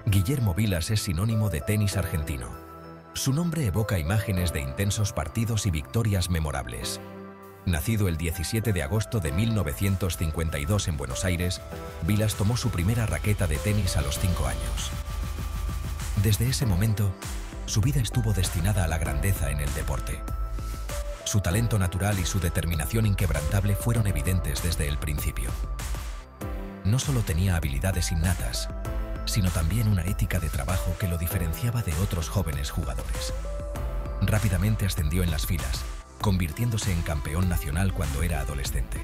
Guillermo Vilas es sinónimo de tenis argentino. Su nombre evoca imágenes de intensos partidos y victorias memorables. Nacido el 17 de agosto de 1952 en Buenos Aires, Vilas tomó su primera raqueta de tenis a los 5 años. Desde ese momento, su vida estuvo destinada a la grandeza en el deporte. Su talento natural y su determinación inquebrantable fueron evidentes desde el principio. No solo tenía habilidades innatas, sino también una ética de trabajo que lo diferenciaba de otros jóvenes jugadores. Rápidamente ascendió en las filas, convirtiéndose en campeón nacional cuando era adolescente.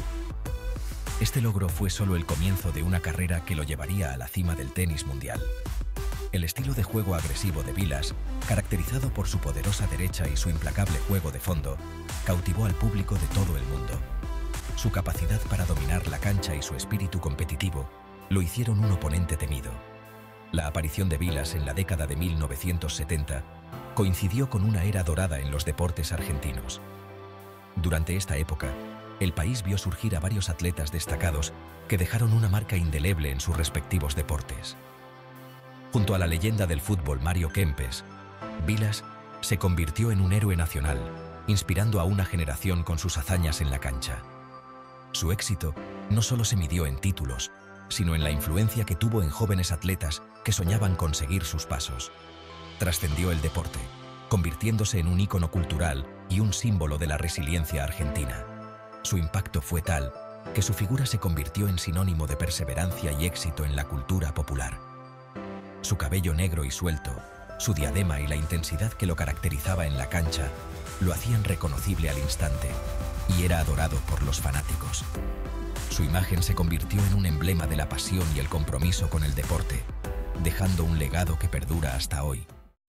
Este logro fue solo el comienzo de una carrera que lo llevaría a la cima del tenis mundial. El estilo de juego agresivo de Vilas, caracterizado por su poderosa derecha y su implacable juego de fondo, cautivó al público de todo el mundo. Su capacidad para dominar la cancha y su espíritu competitivo lo hicieron un oponente temido. La aparición de Vilas en la década de 1970 coincidió con una era dorada en los deportes argentinos. Durante esta época, el país vio surgir a varios atletas destacados que dejaron una marca indeleble en sus respectivos deportes. Junto a la leyenda del fútbol Mario Kempes, Vilas se convirtió en un héroe nacional, inspirando a una generación con sus hazañas en la cancha. Su éxito no solo se midió en títulos, sino en la influencia que tuvo en jóvenes atletas que soñaban con seguir sus pasos. Trascendió el deporte, convirtiéndose en un ícono cultural y un símbolo de la resiliencia argentina. Su impacto fue tal que su figura se convirtió en sinónimo de perseverancia y éxito en la cultura popular. Su cabello negro y suelto, su diadema y la intensidad que lo caracterizaba en la cancha lo hacían reconocible al instante y era adorado por los fanáticos. Su imagen se convirtió en un emblema de la pasión y el compromiso con el deporte, dejando un legado que perdura hasta hoy.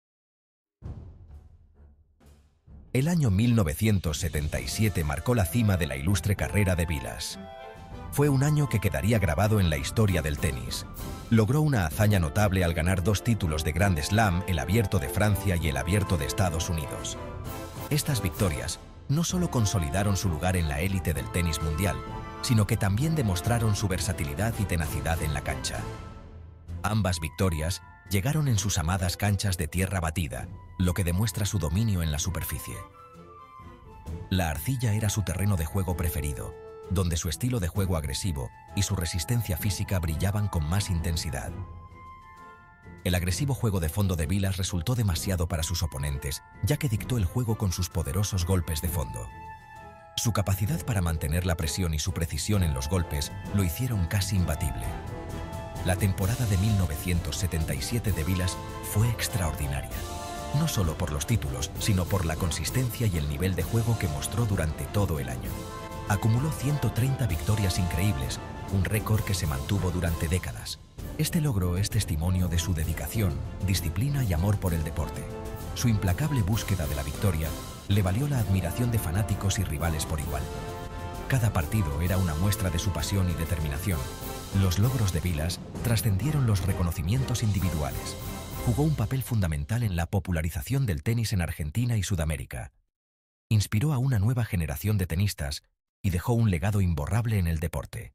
El año 1977 marcó la cima de la ilustre carrera de Vilas. Fue un año que quedaría grabado en la historia del tenis. Logró una hazaña notable al ganar 2 títulos de Grand Slam, el Abierto de Francia y el Abierto de Estados Unidos. Estas victorias no solo consolidaron su lugar en la élite del tenis mundial, sino que también demostraron su versatilidad y tenacidad en la cancha. Ambas victorias llegaron en sus amadas canchas de tierra batida, lo que demuestra su dominio en la superficie. La arcilla era su terreno de juego preferido, donde su estilo de juego agresivo y su resistencia física brillaban con más intensidad. El agresivo juego de fondo de Vilas resultó demasiado para sus oponentes, ya que dictó el juego con sus poderosos golpes de fondo. Su capacidad para mantener la presión y su precisión en los golpes lo hicieron casi imbatible. La temporada de 1977 de Vilas fue extraordinaria, no solo por los títulos, sino por la consistencia y el nivel de juego que mostró durante todo el año. Acumuló 130 victorias increíbles, un récord que se mantuvo durante décadas. Este logro es testimonio de su dedicación, disciplina y amor por el deporte. Su implacable búsqueda de la victoria le valió la admiración de fanáticos y rivales por igual. Cada partido era una muestra de su pasión y determinación. Los logros de Vilas trascendieron los reconocimientos individuales. Jugó un papel fundamental en la popularización del tenis en Argentina y Sudamérica. Inspiró a una nueva generación de tenistas y dejó un legado imborrable en el deporte.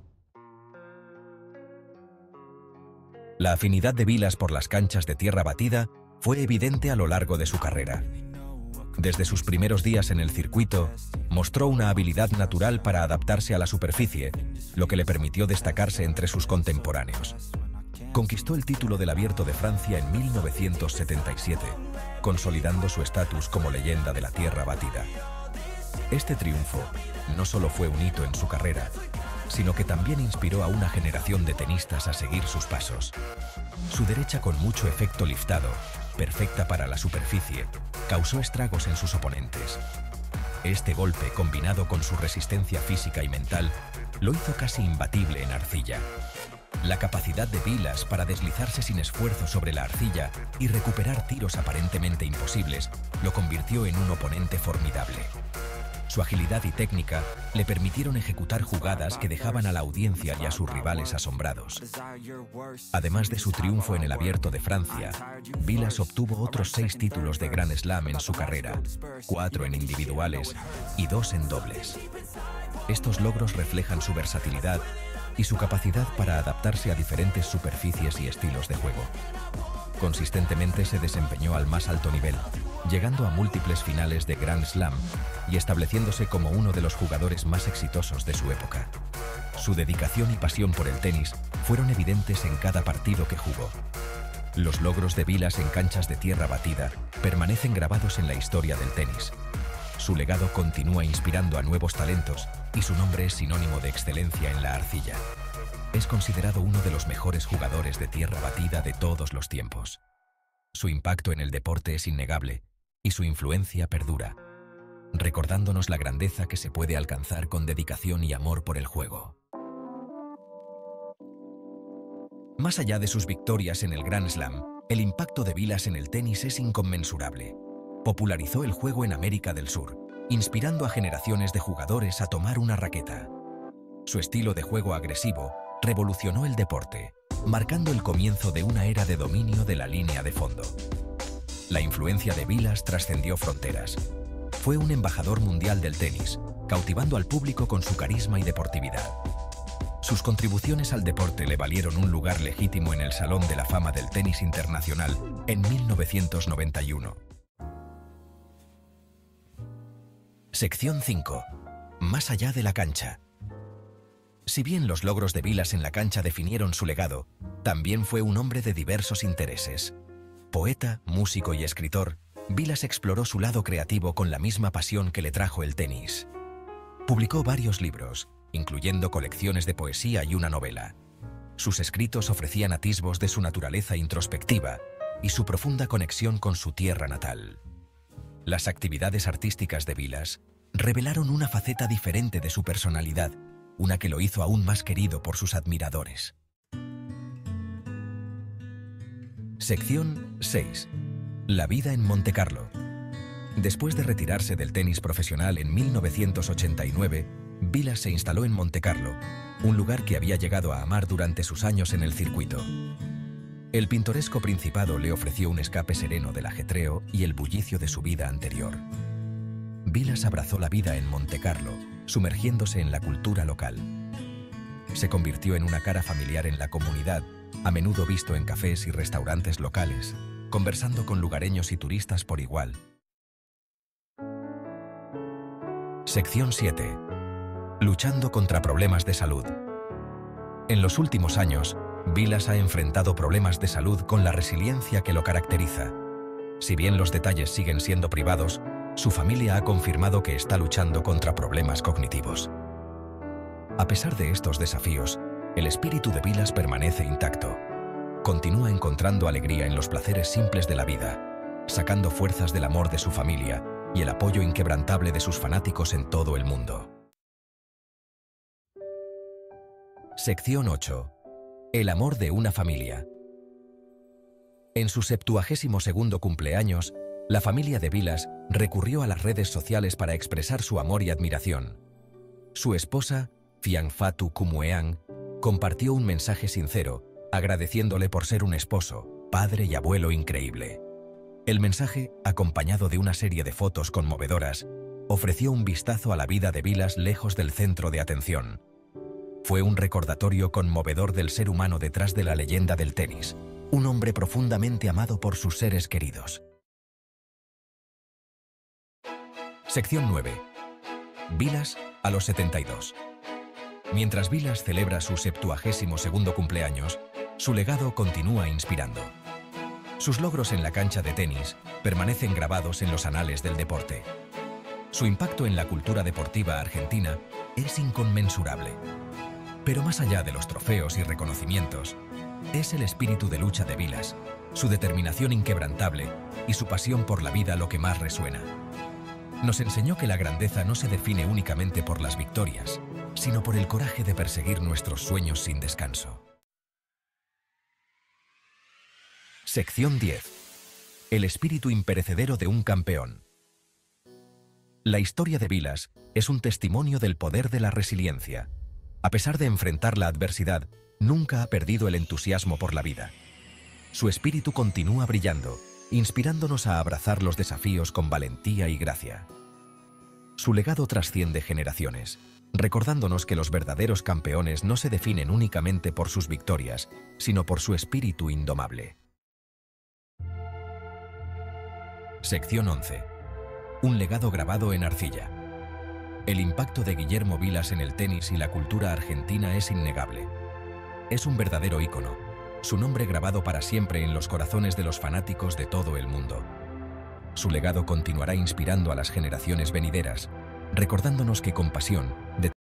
La afinidad de Vilas por las canchas de tierra batida fue evidente a lo largo de su carrera. Desde sus primeros días en el circuito, mostró una habilidad natural para adaptarse a la superficie, lo que le permitió destacarse entre sus contemporáneos. Conquistó el título del Abierto de Francia en 1977, consolidando su estatus como leyenda de la tierra batida. Este triunfo no solo fue un hito en su carrera, sino que también inspiró a una generación de tenistas a seguir sus pasos. Su derecha con mucho efecto liftado, perfecta para la superficie, causó estragos en sus oponentes. Este golpe, combinado con su resistencia física y mental, lo hizo casi imbatible en arcilla. La capacidad de Vilas para deslizarse sin esfuerzo sobre la arcilla y recuperar tiros aparentemente imposibles lo convirtió en un oponente formidable. Su agilidad y técnica le permitieron ejecutar jugadas que dejaban a la audiencia y a sus rivales asombrados. Además de su triunfo en el Abierto de Francia, Vilas obtuvo otros 6 títulos de Grand Slam en su carrera, 4 en individuales y 2 en dobles. Estos logros reflejan su versatilidad y su capacidad para adaptarse a diferentes superficies y estilos de juego. Consistentemente se desempeñó al más alto nivel, llegando a múltiples finales de Grand Slam y estableciéndose como uno de los jugadores más exitosos de su época. Su dedicación y pasión por el tenis fueron evidentes en cada partido que jugó. Los logros de Vilas en canchas de tierra batida permanecen grabados en la historia del tenis. Su legado continúa inspirando a nuevos talentos y su nombre es sinónimo de excelencia en la arcilla. Es considerado uno de los mejores jugadores de tierra batida de todos los tiempos. Su impacto en el deporte es innegable y su influencia perdura, recordándonos la grandeza que se puede alcanzar con dedicación y amor por el juego. Más allá de sus victorias en el Grand Slam, el impacto de Vilas en el tenis es inconmensurable. Popularizó el juego en América del Sur, inspirando a generaciones de jugadores a tomar una raqueta. Su estilo de juego agresivo revolucionó el deporte, marcando el comienzo de una era de dominio de la línea de fondo. La influencia de Vilas trascendió fronteras. Fue un embajador mundial del tenis, cautivando al público con su carisma y deportividad. Sus contribuciones al deporte le valieron un lugar legítimo en el Salón de la Fama del Tenis Internacional en 1991. Sección 5. Más allá de la cancha. Si bien los logros de Vilas en la cancha definieron su legado, también fue un hombre de diversos intereses. Poeta, músico y escritor, Vilas exploró su lado creativo con la misma pasión que le trajo el tenis. Publicó varios libros, incluyendo colecciones de poesía y una novela. Sus escritos ofrecían atisbos de su naturaleza introspectiva y su profunda conexión con su tierra natal. Las actividades artísticas de Vilas revelaron una faceta diferente de su personalidad, una que lo hizo aún más querido por sus admiradores. Sección 6. La vida en Montecarlo. Después de retirarse del tenis profesional en 1989, Vilas se instaló en Montecarlo, un lugar que había llegado a amar durante sus años en el circuito. El pintoresco Principado le ofreció un escape sereno del ajetreo y el bullicio de su vida anterior. Vilas abrazó la vida en Montecarlo, sumergiéndose en la cultura local. Se convirtió en una cara familiar en la comunidad, a menudo visto en cafés y restaurantes locales, conversando con lugareños y turistas por igual. Sección 7. Luchando contra problemas de salud. En los últimos años, Vilas ha enfrentado problemas de salud con la resiliencia que lo caracteriza. Si bien los detalles siguen siendo privados, su familia ha confirmado que está luchando contra problemas cognitivos. A pesar de estos desafíos, el espíritu de Vilas permanece intacto. Continúa encontrando alegría en los placeres simples de la vida, sacando fuerzas del amor de su familia y el apoyo inquebrantable de sus fanáticos en todo el mundo. Sección 8. El amor de una familia. En su 72º cumpleaños, la familia de Vilas recurrió a las redes sociales para expresar su amor y admiración. Su esposa, Fianfatu Kumueang, compartió un mensaje sincero, agradeciéndole por ser un esposo, padre y abuelo increíble. El mensaje, acompañado de una serie de fotos conmovedoras, ofreció un vistazo a la vida de Vilas lejos del centro de atención. Fue un recordatorio conmovedor del ser humano detrás de la leyenda del tenis, un hombre profundamente amado por sus seres queridos. Sección 9. Vilas a los 72. Mientras Vilas celebra su 72º cumpleaños, su legado continúa inspirando. Sus logros en la cancha de tenis permanecen grabados en los anales del deporte. Su impacto en la cultura deportiva argentina es inconmensurable. Pero más allá de los trofeos y reconocimientos, es el espíritu de lucha de Vilas, su determinación inquebrantable y su pasión por la vida lo que más resuena. Nos enseñó que la grandeza no se define únicamente por las victorias, sino por el coraje de perseguir nuestros sueños sin descanso. Sección 10. El espíritu imperecedero de un campeón. La historia de Vilas es un testimonio del poder de la resiliencia. A pesar de enfrentar la adversidad, nunca ha perdido el entusiasmo por la vida. Su espíritu continúa brillando, inspirándonos a abrazar los desafíos con valentía y gracia. Su legado trasciende generaciones, recordándonos que los verdaderos campeones no se definen únicamente por sus victorias, sino por su espíritu indomable. Sección 11. Un legado grabado en arcilla. El impacto de Guillermo Vilas en el tenis y la cultura argentina es innegable. Es un verdadero ícono, su nombre grabado para siempre en los corazones de los fanáticos de todo el mundo. Su legado continuará inspirando a las generaciones venideras, recordándonos que con pasión,